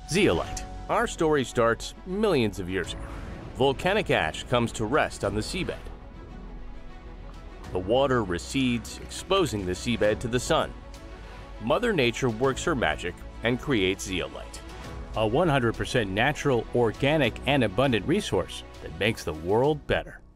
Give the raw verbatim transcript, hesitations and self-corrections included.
Zeolite. Our story starts millions of years ago. Volcanic ash comes to rest on the seabed. The water recedes, exposing the seabed to the sun. Mother Nature works her magic and creates zeolite, a one hundred percent natural, organic, and abundant resource that makes the world better.